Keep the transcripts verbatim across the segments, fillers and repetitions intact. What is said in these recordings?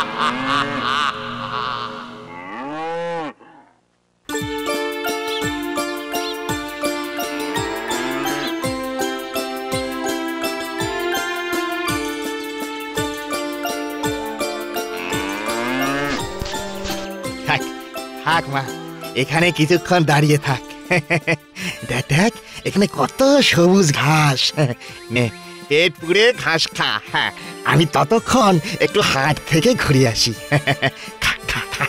থাক থাক মা, এখানে কিছুক্ষণ দাঁড়িয়ে থাক। দেখ দেখ এখানে কত সবুজ ঘাস, নে পেট পুড়ে ঘাস খা। হ্যাঁ, আমি ততক্ষণ একটু হাট থেকে ঘুরে আসি। খা খা খা।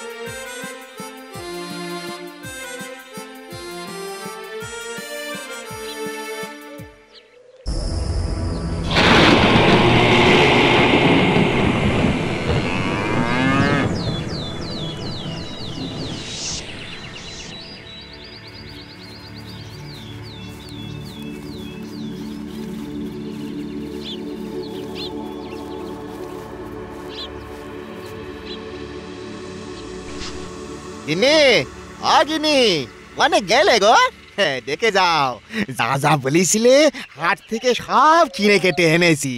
গিনি, আ গিনি, মানে গেলে গো? হ্যাঁ, দেখে যাও, যা যা বলেছিলে হাট থেকে সব কিনে কেটে এনেছি।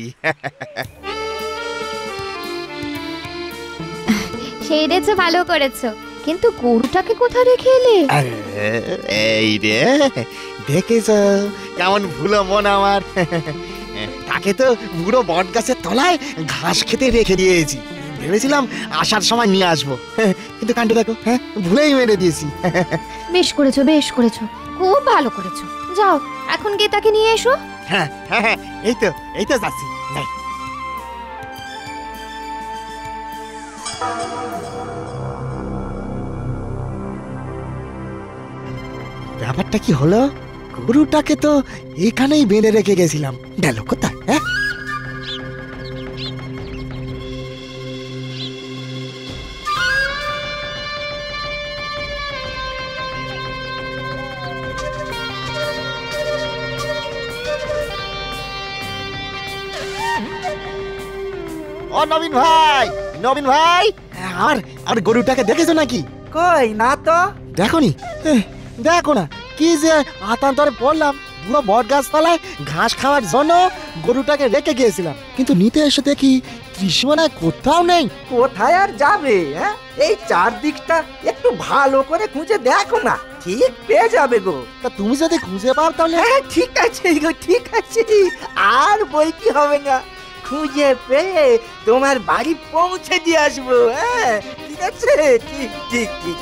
সেরেছো, ভালো করেছো, কিন্তু গরুটাকে কোথায় রেখে এলে? এই রে, দেখেছ কেমন ভুলো মন আমার। তাকে তো বুড়ো বট গাছের তলায় ঘাস খেতে রেখে দিয়েছি, ভেবেছিলাম আসার সময় নিয়ে আসবো, কিন্তু কাণ্ড দেখো, হ্যাঁ ভুলেই মেরে দিয়েছি। বেশ করেছো, বেশ করেছো, খুব ভালো করেছো। যাও এখন গিয়ে তাকে নিয়ে এসো। হ্যাঁ হ্যাঁ হ্যাঁ, এই তো এই তো যাচ্ছি। ব্যাপারটা কি হলো? গরুটাকে তো এখানেই বেঁধে রেখে গেছিলাম, গেল কোথায়? হ্যাঁ, ও নবীন ভাই, নবীন ভাই, আর আর গরুটাকে দেখেছো নাকি? কই না তো। দেখোনি? দেখো না, কি যে আতান্তরে পড়লাম। পুরো বট গাছ তলায় ঘাস খাওয়ার জন্য গরুটাকে রেখে গিয়েছিলাম, কিন্তু নিতে এসে দেখি ত্রিসীমানায় কোথাও নেই। কোথায় আর যাবে? হ্যাঁ, এই চারদিকটা একটু ভালো করে খুঁজে দেখো না, ঠিক পেয়ে যাবে গো। তা তুমি যদি খুঁজে পাও তাহলে? হ্যাঁ ঠিক আছে গো, ঠিক আছে, আর বলতে হবে না, খুঁজে পেয়ে তোমার বাড়ি পৌঁছে দিয়ে আসবো। হ্যাঁ ঠিক আছে, ঠিক ঠিক ঠিক।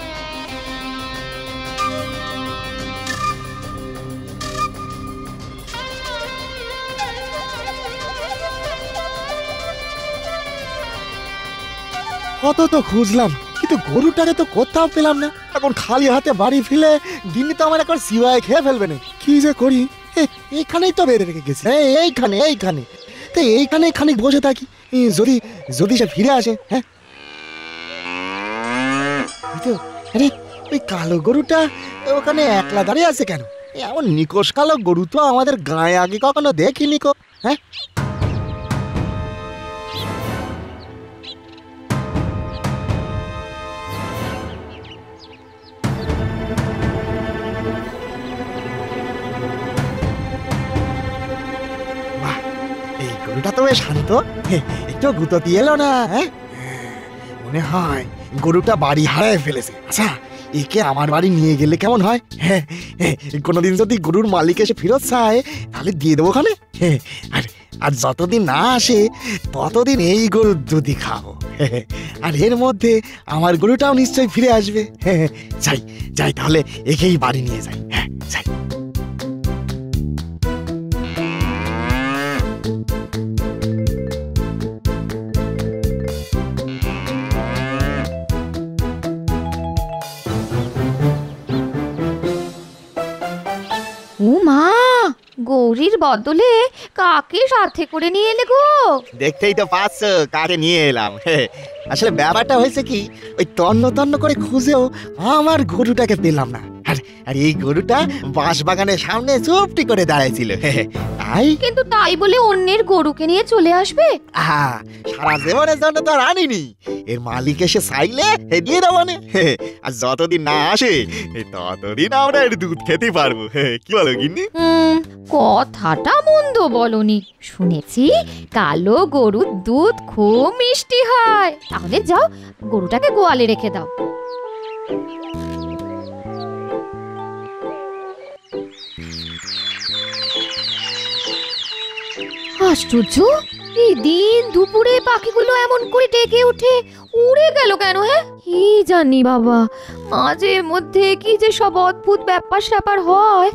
কত তো খুঁজলাম, কিন্তু গরুটাকে তো কোথাও পেলাম না। এখন খালি হাতে বাড়ি ফিরে দিনই তো আমার এখন সিওয়ায় খেয়ে ফেলবে না। কি যে করি, এইখানেই তো বেঁধে রেখে গেছি, এইখানে এইখানে তো এইখানে খানিক বসে থাকি, যদি যদি সে ফিরে আসে। হ্যাঁ, আরে ওই কালো গরুটা ওখানে একলা দাঁড়িয়ে আছে কেন? এমন নিকোষ কালো গরু তো আমাদের গায়ে আগে কখনো দেখিনি কো। হ্যাঁ, গরুটা তো বেশ শান্ত, একটু গুঁতোতে এলো না। হ্যাঁ, মনে হয় গরুটা বাড়ি হারায় ফেলেছে। আচ্ছা, একে আমার বাড়ি নিয়ে গেলে কেমন হয়? হ্যাঁ, কোনোদিন যদি গরুর মালিক এসে ফেরত চায় তাহলে দিয়ে দেবো ওখানে। আর আর যতদিন না আসে ততদিন এই গরুর দুধই খাবো, আর এর মধ্যে আমার গরুটাও নিশ্চয়ই ফিরে আসবে। যাই যাই তাহলে, একেই বাড়ি নিয়ে যাই। হ্যাঁ যাই। ও মা, গৌরীর বদলে কাকে সাথে করে নিয়ে এলে গো? দেখতেই তো পাচ্ছ কাকে নিয়ে এলাম। আসলে ব্যাপারটা হয়েছে কি, ওই তন্ন তন্ন করে খুঁজেও আমার গরুটাকে পেলাম না। আর আর এই গরুটা বাঁশ বাগানের সামনে চুপটি করে দাঁড়াইছিল। তাই? কিন্তু তাই বলে অন্যের গরুকে নিয়ে চলে আসবে? আহা, সারা জীবনের জন্য তো আর আনিনি, এর মালিক এসে চাইলে হে দিয়ে দেবো নে। আর যতদিন না আসে ততদিন আমরা এর দুধ খেতে পারবো। কি বলো গিন্নি? হুম, কথাটা মন্দ বলনি। শুনেছি কালো গরুর দুধ খুব মিষ্টি হয়। তাহলে যাও, গরুটাকে গোয়ালে রেখে দাও। আশ্চর্য, এই দিন দুপুরে পাখিগুলো এমন করে ডেকে উঠে উড়ে গেল কেন? হ্যাঁ, কি জানি বাবা, মাঝে মধ্যে কি যে সব অদ্ভুত ব্যাপার স্যাপার হয়।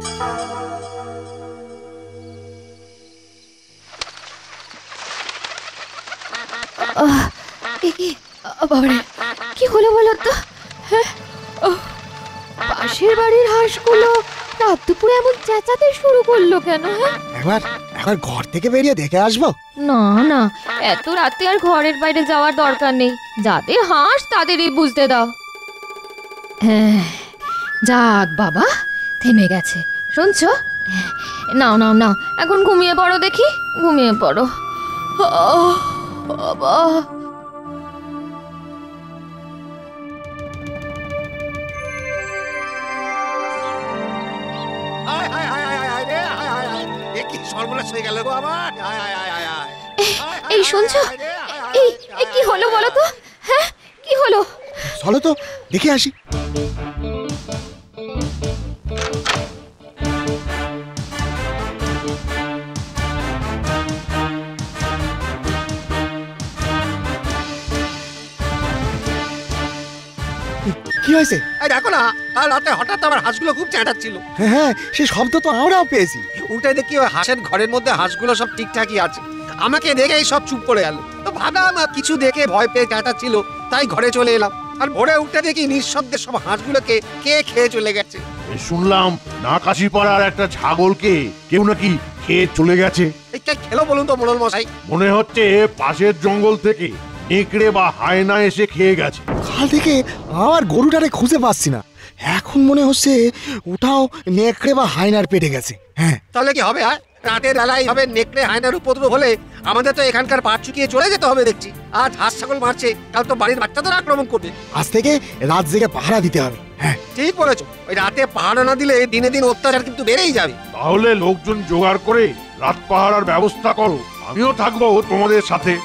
আহ, এ কি, আ, বাবারে, কি হলো বলো তো? হ্যাঁ, আহ, পাশের বাড়ির হাঁসগুলো রাত দুপুরে এমন চেঁচাতে শুরু করলো কেন? হ্যাঁ, একবার একবার ঘর থেকে বেরিয়ে দেখে আসবো। না না, এত রাতে আর ঘরের বাইরে যাওয়ার দরকার নেই। যাদের হাঁস তাদেরই বুঝতে দাও। হ্যাঁ, যাক বাবা, থেমে গেছে। শুনছো? নাও নাও নাও, এখন ঘুমিয়ে পড়ো দেখি, ঘুমিয়ে পড়ো। আহ, বাবা, সর্বনাশ হয়ে গেল গো আমার। এই শুনছো? এই এই কি হলো বলো তো? হ্যাঁ, কি হলো? চলো তো দেখে আসি। কি হয়েছে? এই দেখো না, কাল রাতে হঠাৎ আমার হাঁসগুলো খুব চেঁচাচ্ছিল। হ্যাঁ হ্যাঁ, সে শব্দ তো আমরাও পেয়েছি। উঠে দেখি ওই হাঁসের ঘরের মধ্যে হাঁসগুলো সব ঠিকঠাকই আছে। আমাকে দেখেই সব চুপ করে গেল। তো ভাবলাম কিছু দেখে ভয় পেয়ে চেঁচাচ্ছিল, তাই ঘরে চলে এলাম। আর ভোরে উঠে দেখি নিঃশব্দে সব হাঁসগুলোকে কে খেয়ে চলে গেছে। শুনলাম নাকাশি পাড়ার একটা ছাগলকে কেউ নাকি খেয়ে চলে গেছে। এই কে খেলো বলুন তো মোড়ল মশাই? মনে হচ্ছে পাশের জঙ্গল থেকে নেকড়ে বা হায়না এসে খেয়ে গেছে। কাল থেকে আমার গরুটারে খুঁজে পাচ্ছি না। এখন মনে হচ্ছে ওটাও নেকড়ে বা হায়নার পেটে গেছে। হ্যাঁ, তাহলে কি হবে? আর রাতের বেলায় হবে নেকড়ে হায়নার উপদ্রব হলে আমাদের তো এখানকার পাট চুকিয়ে চলে যেতে হবে দেখছি। আজ হাঁস ছাগল মারছে, কাল তো বাড়ির বাচ্চাদের আক্রমণ করবে। আজ থেকে রাত জেগে পাহারা দিতে হবে। হ্যাঁ, ঠিক বলেছো। ওই রাতে পাহারা না দিলে দিনে দিন অত্যাচার কিন্তু বেড়েই যাবে। তাহলে লোকজন জোগাড় করে রাত পাহারার ব্যবস্থা করো, আমিও থাকবো তোমাদের সাথে।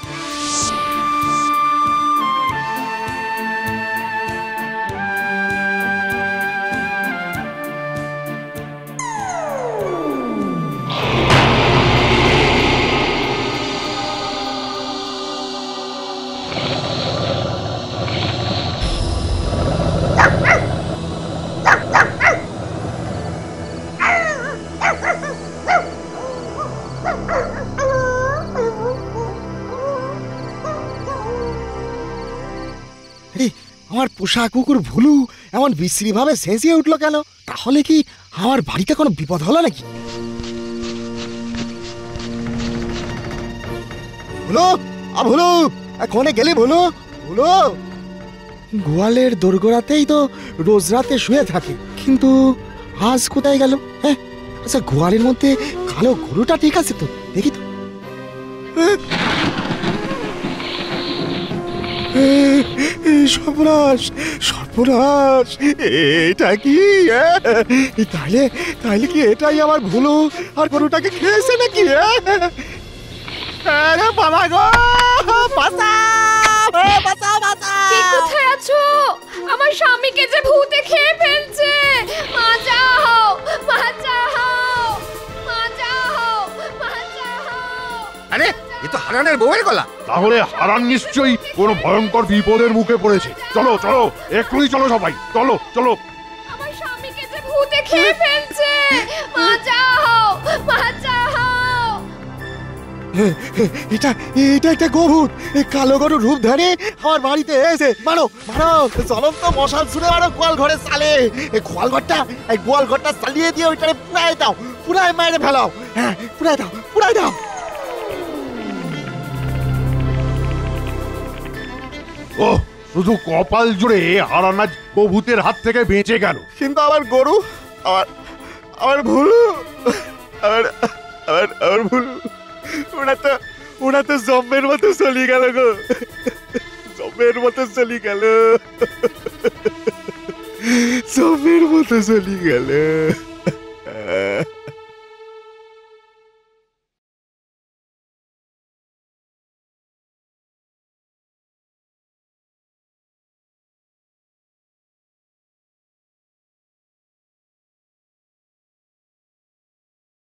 আমার পোষা কুকুর ভুলু এমন বিশ্রী ভাবে চেঁচিয়ে উঠলো কেন? তাহলে কি আমার বাড়িতে কোনো বিপদ হলো নাকি? ভুলু, আ ভুলু, কোনে গেলি ভুলু? ভুলু, গোয়ালের দোরগোড়াতেই তো রোজ রাতে শুয়ে থাকে, কিন্তু আজ কোথায় গেল? হ্যাঁ, আচ্ছা, গোয়ালের মধ্যে কালো গরুটা ঠিক আছে তো? দেখি তো। সর্বনাশ, সর্বনাশ, এটা কি? তাইলে তাইলে কি এটাই আমার ভুলু আর গরুটাকে খেয়েছে নাকি? আরে বাবা গো, বাঁচাও, বাঁচাও, বাঁচাও! কে কোথায় আছো? আমার স্বামীকে যে ভূতে খেয়ে ফেলছে। বাঁচাও, বাঁচাও, বাঁচাও, বাঁচাও! আরে এ তো হারানের বউয়ের গলা। তাহলে হারান নিশ্চয়ই কোনো ভয়ঙ্কর বিপদের মুখে পড়েছে। চলো চলো, এক্ষুনি চলো সবাই, চলো চলো। আমার স্বামীকে যে ভূতে খেয়ে ফেলছে। বাঁচাও, বাঁচাও! এটা এটা একটা গরুর কালো গরুর রূপ ধরে আমার বাড়িতে এসে মারো মারো, জ্বলন্ত মশাল ছুড়ে মারো গোয়াল ঘরে চালে। এই গোয়াল ঘরটা এই গোয়াল ঘরটা চালিয়ে দিয়ে ওইটারে পুরাই দাও, পুরাই মেরে ফেলাও। হ্যাঁ, পুরাই দাও, পুরাই দাও। ও, শুধু কপাল জুড়ে হারানাজ ভূতের হাত থেকে বেঁচে গেল। কিন্তু আমার গরু, আমার আমার ভুলু, আমার আমার আমার ভুল। ওরা তো ওরা তো জম্মের মতো চলি গেল গো, জম্মের মতো চলি গেল, জম্মের মতো চলি গেল।